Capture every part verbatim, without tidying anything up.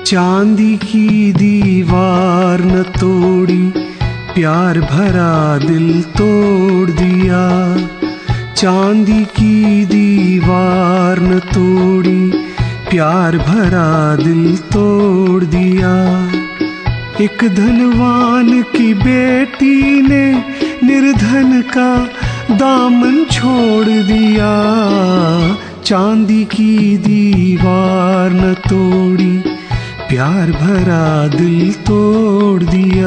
चांदी की दीवार न तोड़ी, प्यार भरा दिल तोड़ दिया। चांदी की दीवार न तोड़ी, प्यार भरा दिल तोड़ दिया। एक धनवान की बेटी ने निर्धन का दामन छोड़ दिया। चांदी की दीवार न तोड़ी, प्यार भरा दिल तोड़ दिया।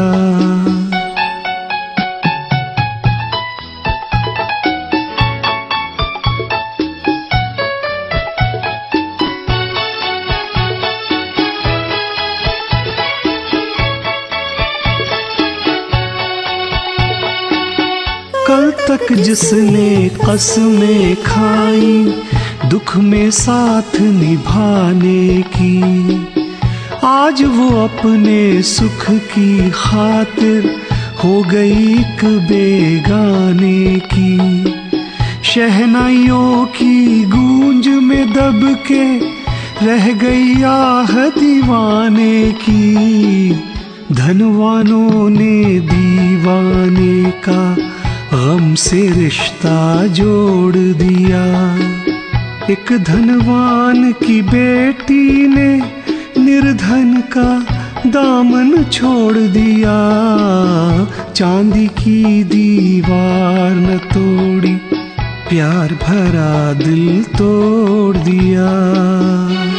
कल तक जिसने कसमें खाई, दुख में साथ निभाने की, आज वो अपने सुख की खातिर हो गई एक बेगाने की। शहनाइयों की गूंज में दब के रह गई आह दीवाने की। धनवानों ने दीवाने का गम से रिश्ता जोड़ दिया। एक धनवान की बेटी ने निर्धन का दामन छोड़ दिया। चांदी की दीवार न तोड़ी, प्यार भरा दिल तोड़ दिया।